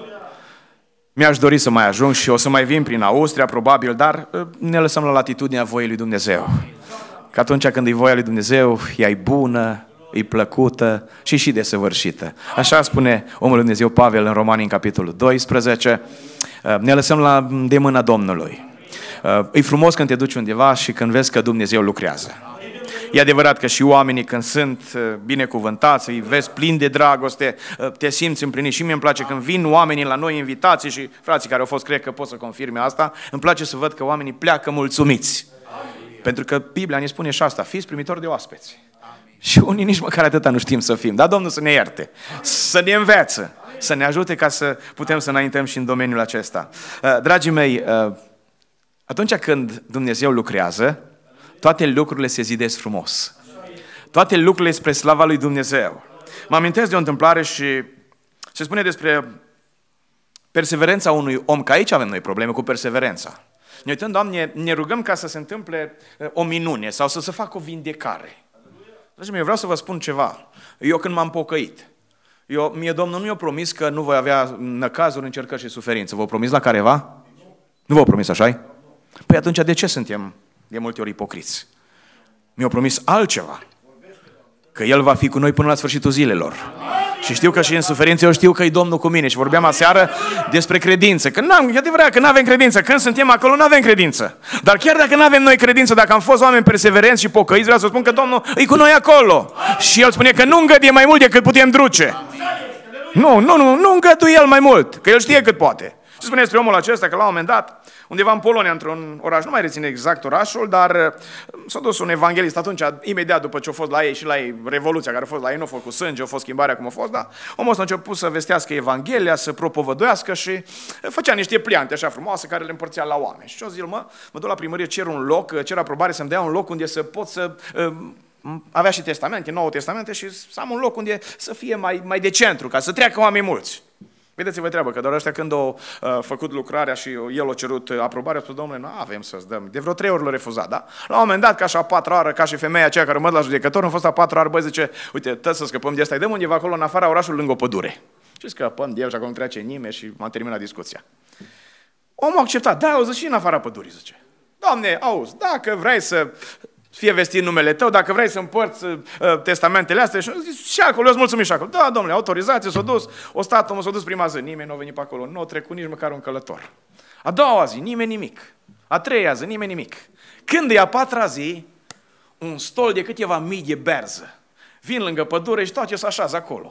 Mi-aș dori să mai ajung și o să mai vin prin Austria, probabil, dar ne lăsăm la latitudinea voii lui Dumnezeu. Că atunci când e voia lui Dumnezeu, ea e bună, e plăcută și și desăvârșită. Așa spune omul lui Dumnezeu Pavel în Romani, în capitolul doisprezece. Ne lăsăm la de mâna Domnului. E frumos când te duci undeva și când vezi că Dumnezeu lucrează. E adevărat că și oamenii când sunt binecuvântați, îi vezi plini de dragoste, te simți împlinit. Și mie îmi place când vin oamenii la noi invitații și frații care au fost, cred că pot să confirme asta, îmi place să văd că oamenii pleacă mulțumiți. Amin. Pentru că Biblia ne spune și asta, fiți primitori de oaspeți. Amin. Și unii nici măcar atâta nu știm să fim. Dar Domnul să ne ierte, să ne învețe, să ne ajute ca să putem să înaintăm și în domeniul acesta. Dragii mei, atunci când Dumnezeu lucrează, toate lucrurile se zidesc frumos. Toate lucrurile spre slava lui Dumnezeu. Mă amintesc de o întâmplare și se spune despre perseverența unui om, că aici avem noi probleme cu perseverența. Ne uităm, Doamne, ne rugăm ca să se întâmple o minune sau să se facă o vindecare. Dragii mei, eu vreau să vă spun ceva. Eu când m-am pocăit, eu, mie Domnul nu i-a promis că nu voi avea năcazuri, încercări și suferință. V-a promis la careva? Nu v-a promis, așa-i? Păi atunci de ce suntem de multe ori ipocriți? Mi-a promis altceva. Că El va fi cu noi până la sfârșitul zilelor. Și știu că și în suferință eu știu că e Domnul cu mine. Și vorbeam aseară despre credință. Că n-am, e adevărat că nu avem credință. Când suntem acolo, nu avem credință. Dar chiar dacă nu avem noi credință, dacă am fost oameni perseverenți și pocăiți, vreau să spun că Domnul e cu noi acolo. Și El spune că nu îngăduie mai mult decât putem duce. Nu, nu, nu, nu îngăduie El mai mult. Că El știe cât poate. Și spune despre omul acesta că la un moment dat, undeva în Polonia, într-un oraș, nu mai reține exact orașul, dar s-a dus un evanghelist atunci, imediat după ce a fost la ei și la ei revoluția care a fost la ei, nu a fost cu sânge, a fost schimbarea cum a fost, dar omul ăsta a început să vestească Evanghelia, să propovăduiască și făcea niște pliante așa frumoase care le împărțea la oameni. Și o zi, mă, mă duc la primărie, cer un loc, cer aprobare să-mi dea un loc unde să pot să... avea și testamente, nouă testamente și să am un loc unde să fie mai, mai de centru, ca să treacă oameni mulți. Vedeți-vă treabă, că doar ăștia când au uh, făcut lucrarea și el a cerut aprobarea, a spus, domnule, nu avem să-ți dăm. De vreo trei ori l-a refuzat, da? La un moment dat, ca și a patra oară, ca și femeia aceea care mă la judecător, am fost a patra oară, băi, zice, uite, tot să scăpăm de asta, îi dăm undeva acolo în afara orașului, lângă o pădure. Și scăpăm de el și acum nu trece nimeni și m-am terminat discuția. Omul a acceptat, da, auzi, și în afara pădurii, zice. Doamne, auzi, dacă vrei să fie vestit numele tău, dacă vrei să împărți uh, testamentele astea, și, și acolo, eu îți mulțumim și acolo. Da, domnule, autorizație, s-a dus, o stat, omul s-a dus prima zi, nimeni nu a venit pe acolo, nu a trecut nici măcar un călător. A doua zi, nimeni nimic. A treia zi, nimeni nimic. Când e a patra zi, un stol de câteva mii de berză vin lângă pădure și toate se așează acolo.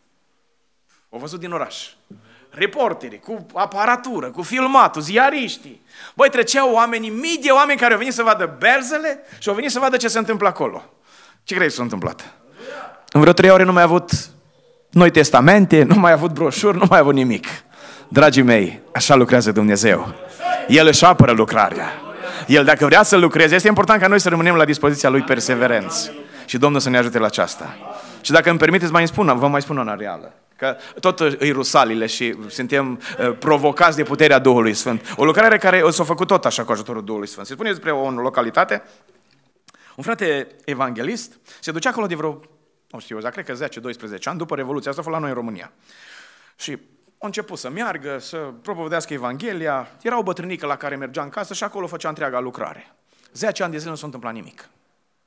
O văzut din oraș. Reporterii, cu aparatură, cu filmatul, ziariștii. Băi, treceau oamenii, mii de oameni care au venit să vadă berzele și au venit să vadă ce se întâmplă acolo. Ce crezi s-a întâmplat? În vreo trei ore nu mai a avut noi testamente, nu mai a avut broșuri, nu mai a avut nimic. Dragii mei, așa lucrează Dumnezeu. El își apără lucrarea. El, dacă vrea să lucreze, este important ca noi să rămânem la dispoziția Lui perseverenți. Și Domnul să ne ajute la aceasta. Și dacă îmi permiteți, mai spun, vă mai spun una reală. Că tot îi rusalile și suntem uh, provocați de puterea Duhului Sfânt. O lucrare care s-a făcut tot așa cu ajutorul Duhului Sfânt. Se spune despre o localitate, un frate evanghelist se ducea acolo de vreo, nu știu, cred că zece doisprezece ani, după Revoluția, asta a fost la noi în România. Și a început să meargă, să propovădească Evanghelia, era o bătrânică la care mergea în casă și acolo făcea întreaga lucrare. zece ani de zile nu s-a întâmplat nimic. La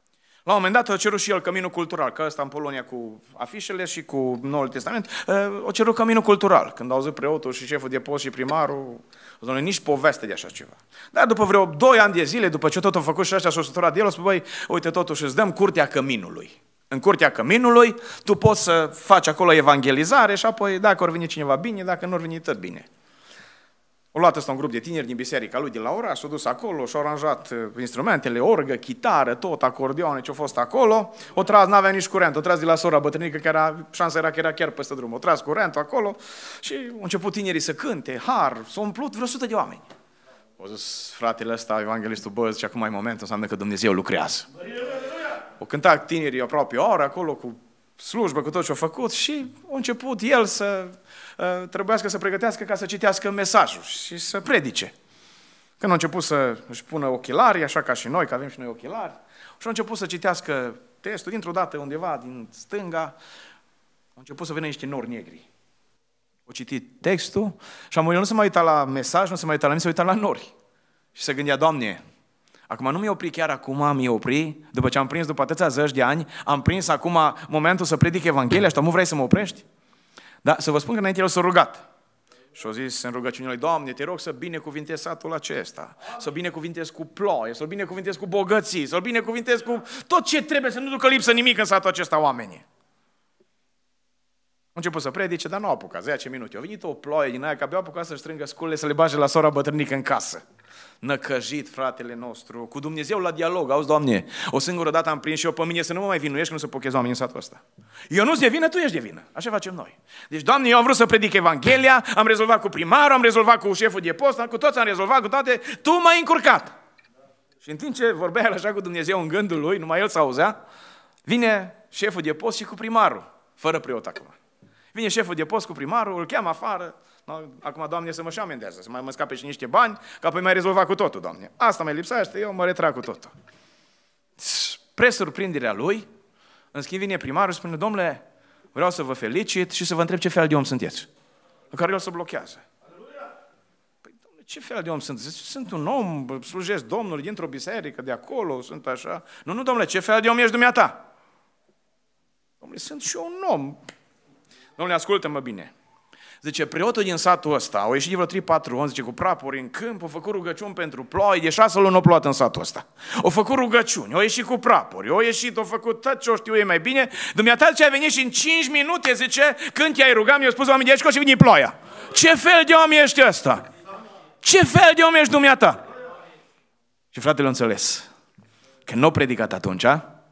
La un moment dat a cerut și el căminul cultural, că ăsta în Polonia cu afișele și cu Noul Testament, a cerut căminul cultural. Când au auzit preotul și șeful de post și primarul, doamne, nici poveste de așa ceva. Dar după vreo doi ani de zile, după ce tot a făcut și ăștia s-au săturat de el, o spune, băi, uite, totuși îți dăm curtea căminului. În curtea căminului, tu poți să faci acolo evangelizare și apoi, dacă ori vine cineva bine, dacă nu ori vine tot bine. O luat ăsta un grup de tineri din biserica lui din la oraș, s-au dus acolo, și-au aranjat instrumentele, orgă, chitară, tot, acordeoane, ce-a fost acolo. O tras, n-avea nici curent, o tras de la sora bătrânică, că era, șansa era că era chiar peste drum. O tras curentul acolo și au început tinerii să cânte, har, s-au umplut vreo sută de oameni. O zis fratele ăsta, evanghelistul, bă, zice, acum e momentul, înseamnă că Dumnezeu lucrează. O cântat tinerii aproape o oră acolo cu slujbă, cu tot ce a făcut și a început el să uh, trebuiască să pregătească ca să citească mesajul și să predice. Când a început să își pună ochelarii, așa ca și noi, că avem și noi ochelari, și a început să citească textul, dintr-o dată undeva din stânga, a început să vină niște nori negri. A citit textul și am nu se mai uita la mesaj, nu se mai uita la mine, se uita la nori. Și se gândea, Doamne, acum nu mi-e oprit chiar acum, mi-e oprit, după ce am prins după atâția zeci de ani, am prins acum momentul să predic Evanghelia și tu nu vrei să mă oprești? Da, să vă spun că înainte el s-a rugat. Și a zis în rugăciunile lui, Doamne, te rog să binecuvintezi satul acesta, să binecuvintezi cu ploaie, să-l binecuvintezi cu bogății, să-l binecuvintezi cu tot ce trebuie, să nu ducă lipsă nimic în satul acesta oamenii. A început să predice, dar nu au apucat, zece minute. A venit o ploaie din aia, că abia au apucat să-și strângă sculele, să le bage la sora bătrânică în casă. Năcăjit, fratele nostru, cu Dumnezeu la dialog. Auzi, Doamne, o singură dată am prins și eu pe mine să nu mă mai vinuiești, că nu se pochezi oamenii în satul ăsta. Eu nu-s de vină, tu ești de vină. Așa facem noi. Deci, Doamne, eu am vrut să predic Evanghelia, am rezolvat cu primarul, am rezolvat cu șeful de post, cu toți am rezolvat, cu toate, tu m-ai încurcat. Și în timp ce vorbea el așa cu Dumnezeu în gândul lui, numai el s-auzea, vine șeful de post și cu primarul, fără preot acum. Vine șeful de post cu primarul, îl cheamă afară. Acum, Doamne, să mă și amendează, să mai mă scape și niște bani, ca apoi mai rezolva cu totul, Doamne. Asta mai lipsește, eu mă retrag cu totul. Spre surprinderea lui, în schimb vine primarul și spune, Domnule, vreau să vă felicit și să vă întreb ce fel de om sunteți. La care el se blochează. Păi, Domnule, ce fel de om sunt? Sunt un om, slujesc Domnului dintr-o biserică de acolo, sunt așa. Nu, nu, Domnule, ce fel de om ești dumneata? Domnule, sunt și eu un om. Domnule, ascultă-mă bine. Zice, preotul din satul ăsta, au ieșit vreo trei patru ani, zice, cu prapori în câmp, au făcut rugăciuni pentru ploi, de șase luni au plouat în satul ăsta. Au făcut rugăciuni, au ieșit cu prapori, au ieșit, au făcut tot ce o știu ei mai bine. Dumneata ce a venit și în cinci minute, zice, când te-ai rugat, mi-au spus oamenii de aici că o să vine ploaia. Ce fel de om ești ăsta? Ce fel de om ești dumneata? Și fratele a înțeles că nu a predicat atunci,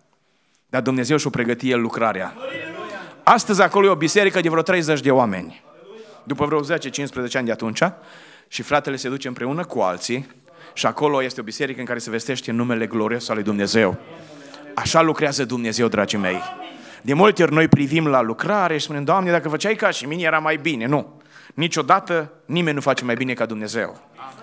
dar Dumnezeu și-a pregătit el lucrarea. Astăzi acolo e o biserică de vreo treizeci de oameni. După vreo zece cincisprezece ani de atunci, și fratele se duce împreună cu alții și acolo este o biserică în care se vestește numele glorios al lui Dumnezeu. Așa lucrează Dumnezeu, dragii mei. De multe ori noi privim la lucrare și spunem, Doamne, dacă făceai ca și mine era mai bine. Nu. Niciodată nimeni nu face mai bine ca Dumnezeu.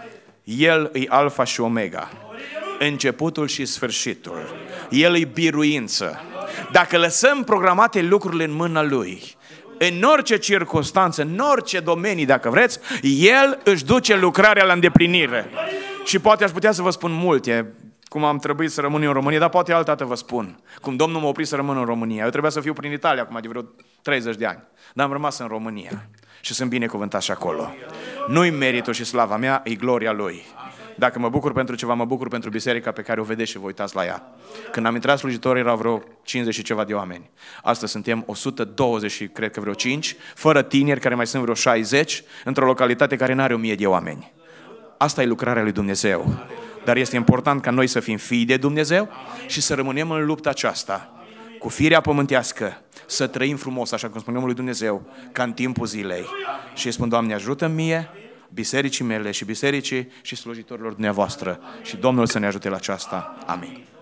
El e alfa și omega. Începutul și sfârșitul. El e biruință. Dacă lăsăm programate lucrurile în mâna Lui, în orice circunstanță, în orice domenii, dacă vreți, El își duce lucrarea la îndeplinire. Și poate aș putea să vă spun multe, cum am trebuit să rămân în România, dar poate altă dată vă spun, cum Domnul m-a oprit să rămân în România. Eu trebuia să fiu prin Italia acum de vreo treizeci de ani, dar am rămas în România și sunt binecuvântat și acolo. Nu-i meritul și slava mea, e gloria Lui. Dacă mă bucur pentru ceva, mă bucur pentru biserica pe care o vedeți și vă uitați la ea. Când am intrat slujitori, erau vreo cincizeci și ceva de oameni. Astăzi suntem o sută douăzeci și cred că vreo cinci, fără tineri, care mai sunt vreo șaizeci, într-o localitate care nu are o mie de oameni. Asta e lucrarea lui Dumnezeu. Dar este important ca noi să fim fii de Dumnezeu și să rămânem în lupta aceasta cu firea pământească, să trăim frumos, așa cum spunem lui Dumnezeu, ca în timpul zilei. Și îi spun, Doamne, ajută mie, bisericii mele și bisericii și slujitorilor dumneavoastră. Și Domnul să ne ajute la aceasta. Amin.